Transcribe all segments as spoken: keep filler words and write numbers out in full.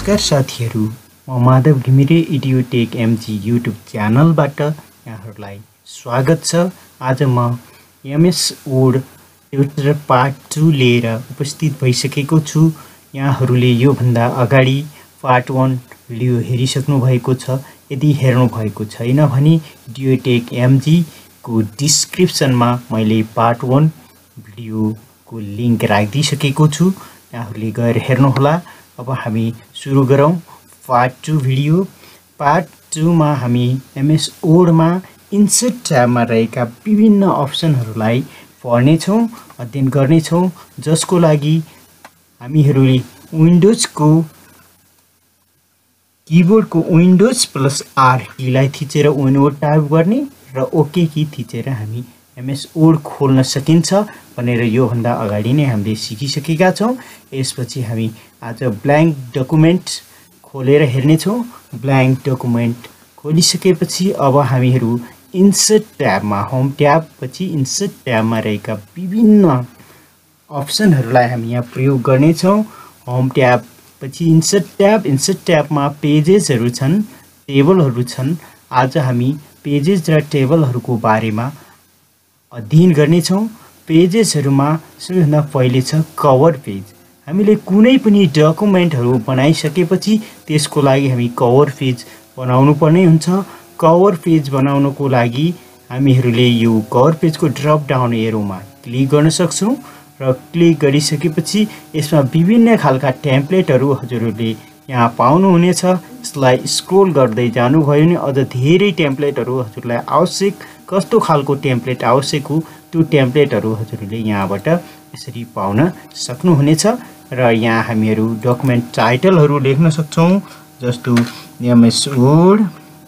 नमस्कार साथीहरू, म Madhav Ghimire idiotech MG YouTube च्यानलबाट यहाँहरूलाई स्वागत छ। आज म MS Word tutorial part two लिएर उपस्थित भइसकेको छु। यहाँहरूले यो भन्दा अगाडि पार्ट वन भिडियो हेरिसक्नु भएको छ। यदि हेर्नु भएको छैन भने इडियोटेक एमजी को डिस्क्रिप्सनमा मैले पार्ट वन भिडियोको लिंक राखिदिसकेको छु, यहाँहरूले गएर हेर्नुहोला। अब हामी सुरु गरौँ part two video. Part two मा हामी एमएस वर्ड मा इन्सर्ट ट्याबमा रहेका विभिन्न अप्सनहरूलाई पढ्नेछौँ, अध्ययन गर्नेछौँ, जसको लागि हामीहरूले विन्डोजको कीबोर्डको विन्डोज प्लस आर कीलाई थिचेर विन्डोज टाइप गर्ने र ओके की थिचेर हामी एमएस वर्ड खोल्न सकिन्छ भनेर यो भन्दा अगाडि नै हामीले सिकिसकेका छौं। यसपछि हामी आज ब्ल्याङ्क डकुमेन्ट खोलेर हेर्नेछौँ। ब्ल्याङ्क डकुमेन्ट खोलिसकेपछि अब हामीहरू इन्सर्ट ट्याबमा, होम ट्याब पछि इन्सर्ट ट्याबमा रहेका विभिन्न अप्सनहरूलाई हामी यहाँ प्रयोग गर्नेछौँ। होम ट्याब पछि इन्सर्ट ट्याब, इन्सर्ट ट्याबमा पेजेसहरू छन्, टेबलहरू छन्। आज हामी पेजेस र टेबलहरूको बारेमा अध्ययन गर्नेछौँ। पेजेसहरूमा सबैभन्दा पहिले छ कभर पेज। हामीले कुनै पनि डकुमेन्टहरू बनाइसकेपछि त्यसको लागि हामी कभर पेज बनाउनु पर्ने हुन्छ। कभर पेज बनाउनको लागि हामीहरूले यो कभर पेजको ड्रप डाउन एरोमा क्लिक गर्न सक्छौँ र क्लिक गरिसकेपछि यसमा विभिन्न खालका टेम्प्लेटहरू हजुरहरूले यहाँ पाउनुहुनेछ। यसलाई स्क्रोल गर्दै जानुभयो भने अझ धेरै टेम्प्लेटहरू हजुरलाई आवश्यक, कस्तो खालको टेम्प्लेट आवश्यक हो त्यो टेम्प्लेटहरू हजुरहरूले यहाँबाट यसरी पाउन सक्नुहुनेछ। र यहाँ हामीहरू डकुमेन्ट टाइटलहरू लेख्न सक्छौँ, जस्तो एमएस वर्ड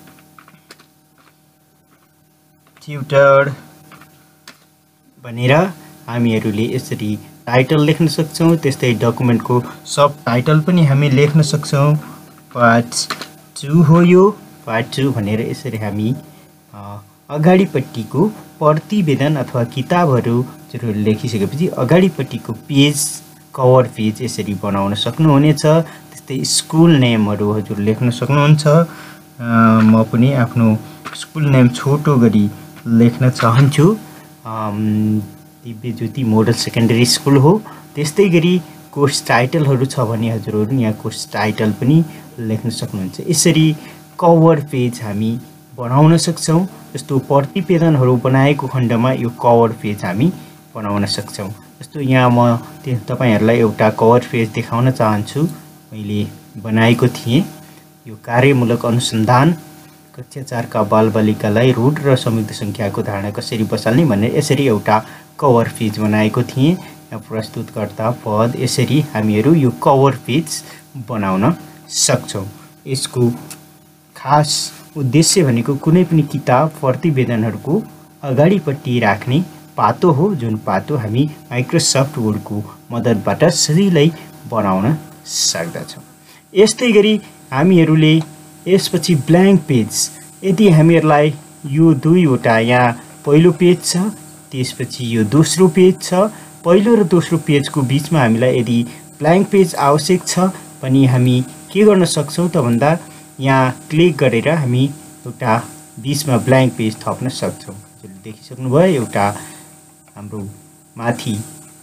ट्युटर भनेर हामीहरूले यसरी टाइटल लेख्न सक्छौँ। त्यस्तै डकुमेन्टको सब टाइटल पनि हामी लेख्न सक्छौँ। पार्ट टू हो यो, पार्ट टू भनेर यसरी हामी अगाडिपट्टिको प्रतिवेदन अथवा किताबहरू लेखिसकेपछि अगाडिपट्टिको पेज, कभर पेज यसरी बनाउन सक्नुहुनेछ। त्यस्तै स्कुल नेमहरू हजुर लेख्न सक्नुहुन्छ। म पनि आफ्नो स्कुल नेम छोटो गरी लेख्न चाहन्छु। Divya Jyoti model secondary school हो। त्यस्तै गरी कोर्स टाइटलहरू छ भने हजुरहरू यहाँ कोर्स टाइटल पनि लेख्न सक्नुहुन्छ। यसरी कभर पेज हामी बनाउन सक्छौँ। जस्तो प्रतिवेदनहरू बनाएको खण्डमा यो कभर पेज हामी बनाउन सक्छौँ। जस्तो यहाँ म तपाईहरुलाई एउटा कभर पेज देखाउन चाहन्छु। मैले बनाएको थिएँ। यो कार्यमूलक अनुसन्धान कक्षा चार का बालबालिकालाई रुट र संयुक्त संख्याको धारणा कसरी बसाल्ने भनेर यसरी एउटा कभर पेज बनाएको थिएँ। यहाँ प्रस्तुतकर्ता पद, यसरी हामीहरू यो कभर पेज बनाउन सक्छौँ। यसको खास उद्देश्य भनेको कुनै पनि किताब प्रतिवेदनहरूको अगाडिपट्टि राख्ने पातो हो, जुन पातो हामी माइक्रोसफ्ट वर्डको मद्दतबाट सजिलै बनाउन सक्दछौँ। यस्तै गरी हामीहरूले यसपछि ब्ल्याङ्क पेज, यदि हामीहरूलाई यो दुईवटा, यहाँ पहिलो पेज छ, त्यसपछि यो दोस्रो पेज छ, पहिलो र दोस्रो पेजको बिचमा हामीलाई यदि ब्ल्याङ्क पेज आवश्यक छ भने हामी के गर्न सक्छौँ त भन्दा यहाँ क्लिक गरेर हामी एउटा बिचमा ब्ल्याङ्क पेज थप्न सक्छौँ। हजुरले देखिसक्नुभयो, एउटा हाम्रो माथि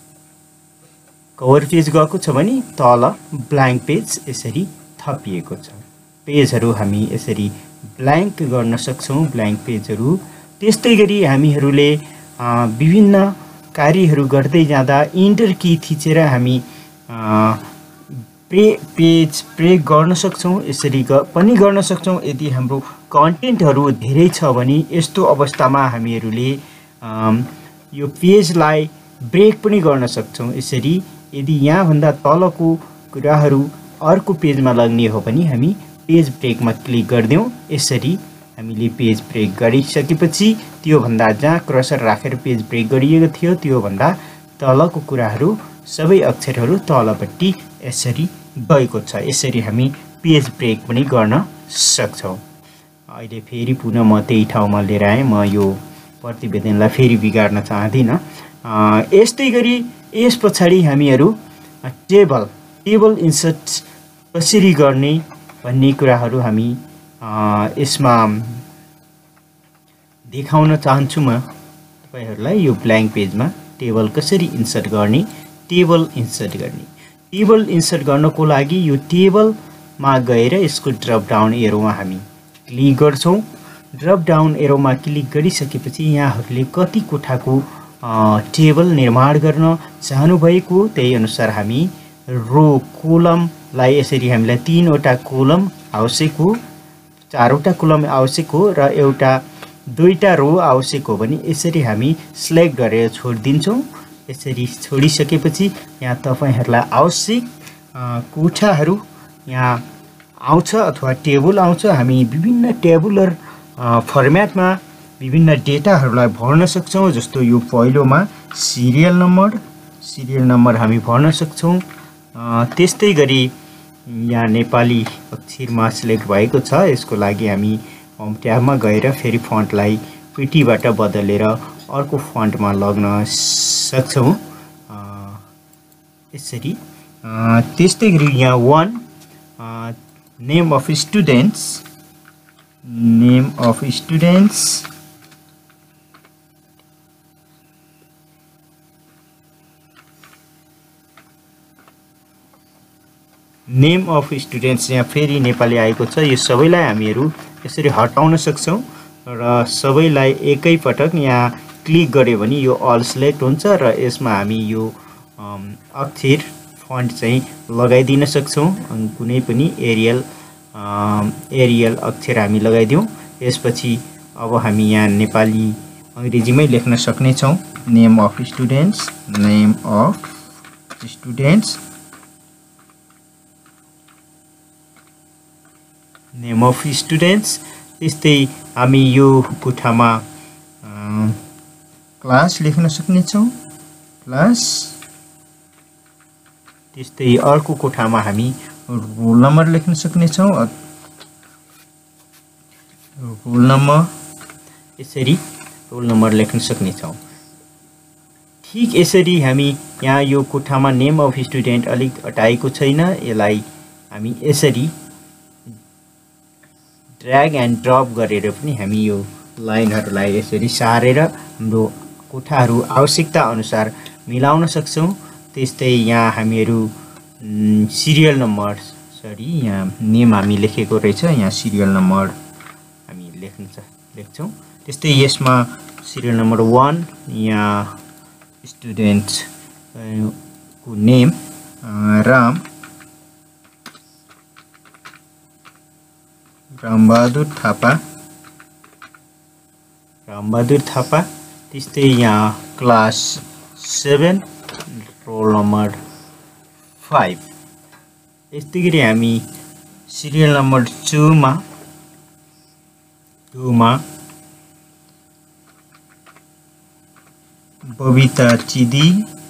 कभर पेज गएको छ भने तल ब्ल्याङ्क पेज यसरी थपिएको छ। पेजहरू हामी यसरी ब्ल्याङ्क गर्न सक्छौँ, ब्ल्याङ्क पेजहरू। त्यस्तै गरी हामीहरूले विभिन्न कार्यहरू गर्दै जाँदा इन्टर की थिचेर हामी प्रे पेज ब्रेक गर्न सक्छौँ। यसरी पनि गर्न सक्छौँ यदि हाम्रो कन्टेन्टहरू धेरै छ भने। यस्तो अवस्थामा हामीहरूले यो पेजलाई ब्रेक पनि गर्न सक्छौँ। यसरी यदि यहाँभन्दा तलको कुराहरू अर्को पेजमा लग्ने हो भने हामी पेज ब्रेकमा क्लिक गरिदिउँ। यसरी हामीले पेज ब्रेक गरिसकेपछि त्योभन्दा जहाँ क्रसर राखेर पेज ब्रेक गरिएको थियो त्योभन्दा तलको कुराहरू, सबै अक्षरहरू तलपट्टि यसरी गएको छ। यसरी हामी पेज ब्रेक पनि गर्न सक्छौँ। अहिले फेरि पुनः म त्यही ठाउँमा लिएर आएँ। म यो प्रतिवेदनलाई फेरि बिगार्न चाहदिनँ। यस्तै गरी यस पछाडि हामीहरू टेबल टेबल इन्सर्ट कसरी गर्ने भन्ने कुराहरू हामी यसमा देखाउन चाहन्छु म तपाईहरुलाई। यो ब्ल्याङ्क पेजमा टेबल कसरी इन्सर्ट गर्ने, टेबल इन्सर्ट गर्ने। टेबल इन्सर्ट गर्नको लागि यो टेबलमा गएर यसको ड्रप डाउन एरोमा हामी क्लिक गर्छौं। ड्रप डाउन एरोमा क्लिक गरिसकेपछि यहाँहरूले कति कोठाको टेबल निर्माण गर्न चाहनुभएको त्यही अनुसार हामी रो कोलमलाई यसरी हामीलाई तीनवटा कोलम आवश्यक हो, चारवटा कोलम आवश्यक हो र एउटा दुईटा रो आवश्यक हो भने यसरी हामी सिलेक्ट गरेर छोडिदिन्छौं। यसरी छोडिसकेपछि यहाँ तपाईहरुलाई आवश्यक कोठाहरू यहाँ आउँछ अथवा टेबल आउँछ। हामी विभिन्न टेबुलर फर्म्याटमा विभिन्न डेटाहरूलाई भर्न सक्छौं। जस्तो यो पहिलोमा सिरियल नम्बर, सिरियल नम्बर हामी भर्न सक्छौं। त्यस्तै गरी यहाँ नेपाली अक्षरमा सिलेक्ट भएको छ, यसको लागि हामी होम ट्याबमा गएर फेरि फन्टलाई पिटीबाट बदलेर अर्को फन्टमा लग्न सक्छौं यसरी। त्यस्तै गरी यहाँ one name of students, name of students name of students यहाँ फेरि नेपाली आएको छ। यो सबैलाई हामीहरू यसरी हटाउन सक्छौं र सबैलाई एकै पटक यहाँ क्लिक गर्यो भने यो अल सिलेक्ट हुन्छ र यसमा हामी यो अक्षर फन्ट चाहिँ लगाइदिन सक्छौं। कुनै पनि एरियल एरियल अक्षर हामी लगाइदियौं। यसपछि अब हामी यहाँ नेपाली अंग्रेजीमै लेख्न सक्ने छौं। Name of students, name of students, name of students. त्यस्तै हामी यो कोठामा क्लास लेख्न सक्ने छौं, क्लास। त्यस्तै अर्को कोठामा हामी रोल नम्बर लेख्न सक्ने छौं, रोल नम्बर। यसरी रोल नम्बर लेख्न सक्ने छौं। ठीक यसरी हामी यहाँ यो कोठामा नेम अफ स्टुडेन्ट अलिक अटाएको छैन, यसलाई हामी यसरी ड्र्याग एन्ड ड्रप गरेर पनि हामी यो लाइनहरुलाई यसरी सारेर हाम्रो कोठाहरू आवश्यकता अनुसार मिलाउन सक्छौं। त्यस्तै यहाँ हामीहरू सिरियल नम्बर, सरी यहाँ नेम हामी लेखेको रहेछ, यहाँ सिरियल नम्बर हामी लेख्न लेख्छौं। त्यस्तै यसमा सिरियल नम्बर वान, यहाँ स्टुडेन्ट को नेम राम रामबहादुर थापा, रामबहादुर थापा। त्यस्तै यहाँ class seven, roll number five. यस्तै गरी हामी सिरियल नम्बर टू मा टू मा बबिता चिदी,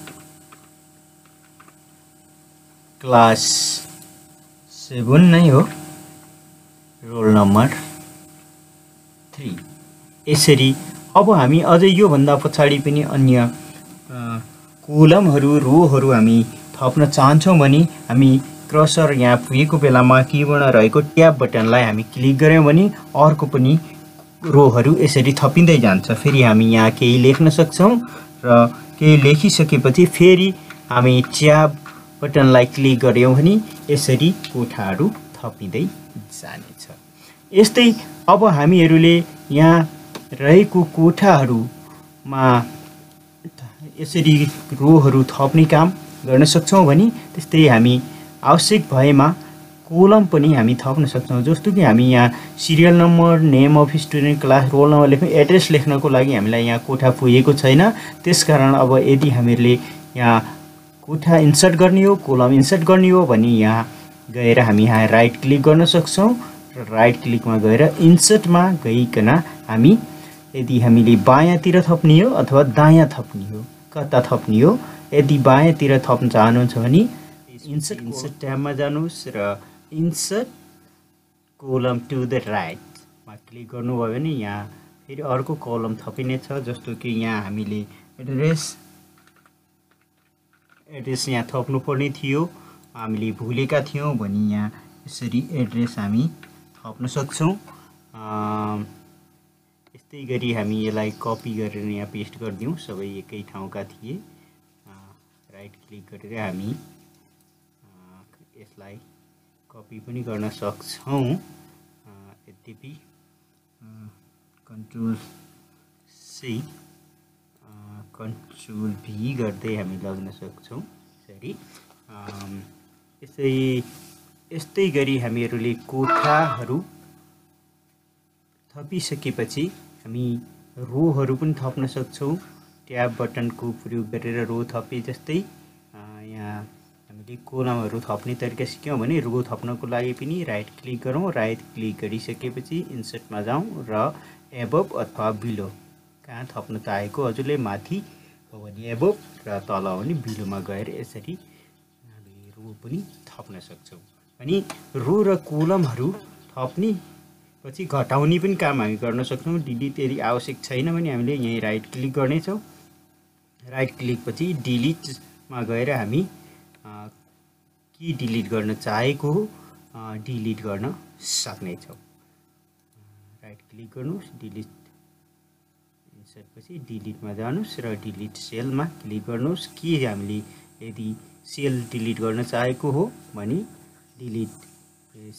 क्लास सेभेन नै हो, रोल नम्बर थ्री। यसरी अब हामी अझै यो भन्दा पछाडी पनि अन्य कोलमहरू, रोहरू हामी थप्न चाहन्छौं भने हामी क्रसर यहाँ पुगेको बेलामा कीबोर्डमा रहेको ट्याब बटनलाई हामी क्लिक गर्यौं भने अर्को पनि रोहरू यसरी थपिँदै जान्छ। फेरि हामी यहाँ केही लेख्न सक्छौं र केही लेखिसकेपछि फेरि हामी ट्याब बटनलाई क्लिक गर्यौं भने यसरी कोठाहरू थपिँदै जानेछ। यस्तै अब हामीहरूले यहाँ रहेको कोठाहरूमा यसरी रोहरू थप्ने काम गर्न सक्छौं भने त्यस्तै हामी आवश्यक भएमा कोलम पनि हामी थप्न सक्छौं। जस्तो कि हामी यहाँ serial number, name of student, class, roll number लेख्नु, एड्रेस लेख्नको लागि हामीलाई यहाँ कोठा पुगेको छैन। त्यसकारण अब यदि हामीहरूले यहाँ कोठा इन्सर्ट गर्ने हो, कोलम इन्सर्ट गर्ने हो भने यहाँ गएर हामी यहाँ राइट क्लिक गर्न सक्छौं र राइट क्लिकमा गएर इन्सर्टमा गइकन हामी यदि हामीले बायाँतिर थप्ने हो अथवा दायाँ थप्ने हो, कता थप्ने हो, यदि बायाँतिर थप्न चाहनुहुन्छ भने इन्सर्ट इन्सर्ट ट्याबमा जानुहोस् र insert column to the right मा क्लिक गर्नुभयो भने यहाँ फेरि अर्को कोलम थपिनेछ। जस्तो कि यहाँ हामीले एड्रेस एड्रेस यहाँ थप्नु पर्ने थियो हामीले भुलेका थियौँ भने यहाँ यसरी एड्रेस हामी थप्न सक्छौँ। यस्तै गरी हामी यसलाई कपी गरेर यहाँ पेस्ट गरिदिउँ। सबै एकै ठाउँका थिए। राइट क्लिक गरेर हामी यसलाई कपी पनि गर्न सक्छौँ। यद्यपि कन्ट्रोल सी कन्ट्रोल भी गर्दै हामी लग्न सक्छौँ। यसरी यसै यस्तै गरी हामीहरूले कोठाहरू थपिसकेपछि हामी रोहरू पनि थप्न सक्छौँ। ट्याब बटनको प्रयोग गरेर रो थपे जस्तै यहाँ हामीले कोलमहरू थप्ने तरिका सिक्यौँ भने रो थप्नको लागि पनि राइट क्लिक गरौँ। राइट क्लिक गरिसकेपछि इन्सर्टमा जाउँ र एबोभ अथवा बिलो, कहाँ थप्न चाहेको हजुरले माथि हो भने एबोभ र तल हो भने बिलोमा गएर यसरी हामीले रो पनि थप्न सक्छौँ। अनि रो र कोलमहरू थप्ने पछि घटाउने पनि काम हामी गर्न सक्छौँ। डिलिट यदि आवश्यक छैन भने हामीले यहीँ राइट क्लिक गर्नेछौँ। राइट क्लिक पछि डिलिटमा गएर हामी के डिलिट गर्न चाहेको हो डिलिट गर्न सक्नेछौँ। राइट क्लिक गर्नुहोस्, डिलिट इन्सर्ट पछि डिलिटमा जानुहोस् र डिलिट सेलमा क्लिक गर्नुहोस्। के हामीले यदि सेल डिलिट गर्न चाहेको हो भने डिलिट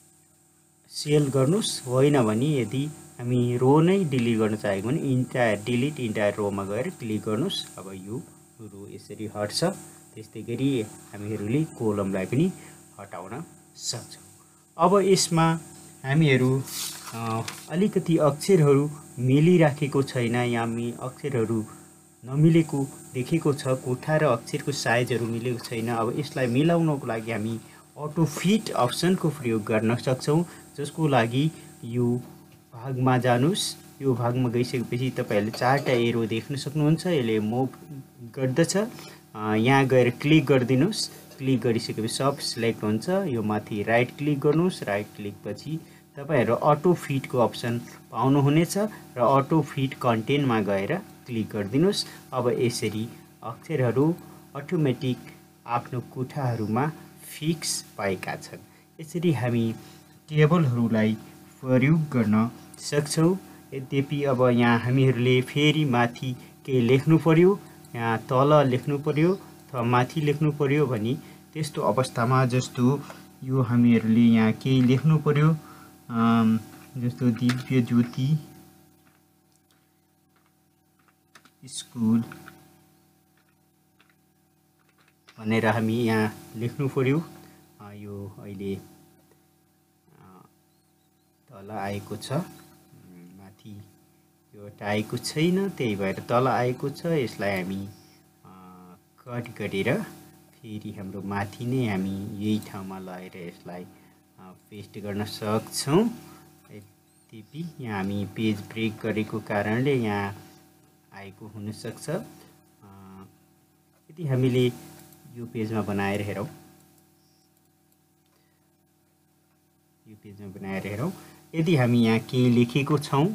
सेल गर्नुहोस्, होइन भने यदि हामी रो नै डिलिट गर्न चाहेको भने इन्टायर डिलिट इन्टायर रोमा गएर क्लिक गर्नुहोस्। अब यो रो यसरी हट्छ। त्यस्तै गरी हामीहरूले कोलमलाई पनि हटाउन सक्छौँ। अब यसमा हामीहरू अलिकति अक्षरहरू मिलिराखेको छैन, या हामी अक्षरहरू नमिलेको देखेको छ, कोठा र अक्षरको साइजहरू मिलेको छैन। अब यसलाई मिलाउनको लागि हामी अटो फिट अप्सनको प्रयोग गर्न सक्छौँ, जसको लागि यो भागमा जानुहोस्। यो भागमा गइसकेपछि तपाईँहरूले चारवटा एरो देख्न सक्नुहुन्छ। यसले मुभ गर्दछ। यहाँ गएर क्लिक गरिदिनुहोस्। क्लिक गरिसकेपछि सब सिलेक्ट हुन्छ। यो माथि राइट क्लिक गर्नुहोस्। राइट क्लिक पछि तपाईँहरू अटो फिटको अप्सन पाउनुहुनेछ र अटो फिट कन्टेन्टमा गएर क्लिक गरिदिनुहोस्। अब यसरी अक्षरहरू अटोमेटिक आफ्नो कोठाहरूमा फिक्स भएका छन्। यसरी हामी टेबलहरूलाई प्रयोग गर्न सक्छौँ। यद्यपि अब यहाँ हामीहरूले फेरि माथि केही लेख्नु पर्यो, यहाँ तल लेख्नु पर्यो अथवा माथि लेख्नु पर्यो भने त्यस्तो अवस्थामा जस्तो यो हामीहरूले यहाँ केही लेख्नु पर्यो, जस्तो दिव्य ज्योति स्कुल भनेर हामी यहाँ लेख्नु पर्यो। यो अहिले तल आएको छ, माथि यो आएको छैन, त्यही भएर तल आएको छ। यसलाई हामी कट गरेर फेरि हाम्रो माथि नै हामी यही ठाउँमा लगाएर यसलाई पेस्ट गर्न सक्छौँ। यद्यपि यहाँ हामी पेज ब्रेक गरेको कारणले यहाँ आएको हुनसक्छ। यदि हामीले यो पेजमा बनाएर हेरौँ, यो पेजमा बनाएर हेरौँ, यदि हामी यहाँ केही लेखेको छौँ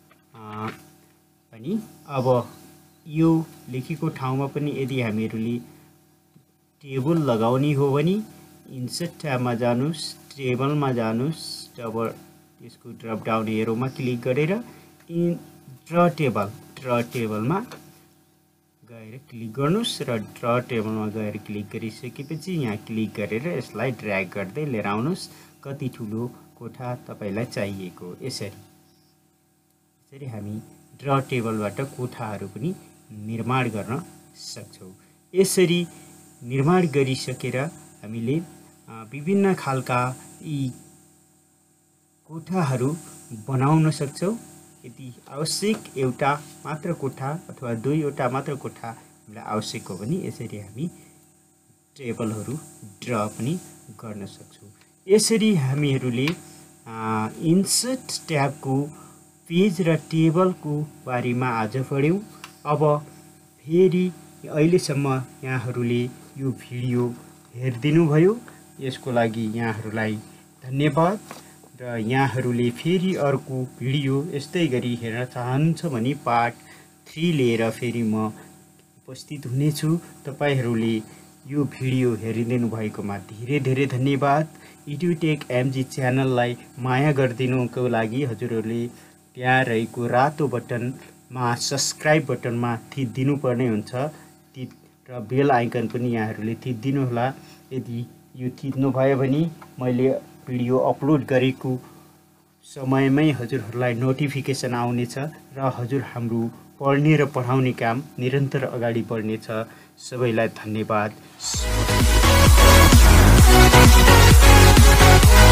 अनि अब यो लेखेको ठाउँमा पनि यदि हामीहरूले टेबल लगाउने हो भने इन्सर्ट ट्याबमा जानुहोस्, टेबलमा जानुहोस्, अब यसको ड्रप डाउन एरोमा क्लिक गरेर इन ड्र टेबल ड्र टेबलमा गएर क्लिक गर्नुहोस् र ड्र टेबलमा गएर क्लिक गरिसकेपछि यहाँ क्लिक गरेर यसलाई ड्र्याग गर्दै लिएर आउनुहोस् कति ठुलो कोठा तपाईँलाई चाहिएको। यसरी यसरी हामी ड्र टेबलबाट कोठाहरू पनि निर्माण गर्न सक्छौँ। यसरी निर्माण गरिसकेर हामीले विभिन्न खालका यी कोठाहरू बनाउन सक्छौँ। यदि आवश्यक एउटा मात्र कोठा अथवा दुईवटा मात्र कोठा हामीलाई आवश्यक हो भने यसरी हामी टेबलहरू ड्र पनि गर्न सक्छौँ। यसरी हामीहरूले इन्सर्ट ट्याबको पेज र टेबलको बारेमा आज पढ्यौँ। अब फेरि अहिलेसम्म यहाँहरूले यो भिडियो हेरिदिनु भयो, यसको लागि यहाँहरूलाई धन्यवाद। र यहाँहरूले फेरि अर्को भिडियो यस्तै गरी हेर्न चाहनुहुन्छ भने पार्ट थ्री लिएर फेरि म उपस्थित हुनेछु। तपाईँहरूले यो भिडियो हेरिदिनु भएकोमा धेरै धेरै धन्यवाद। इडुटेक एमजी च्यानललाई माया गरिदिनुको लागि हजुरहरूले त्यहाँ रहेको रातो बटनमा सब्सक्राइब बटनमा थिचिदिनु पर्ने हुन्छ ती र बेल आइकन पनि यहाँहरूले थिचिदिनु होला। यदि यो थिच्नु भयो भने मैले भिडियो अपलोड गरेको समयमै हजुरहरूलाई नोटिफिकेसन आउनेछ र हजुर हाम्रो पढ्ने र पढाउने काम निरन्तर अगाडि बढ्नेछ। सबैलाई धन्यवाद।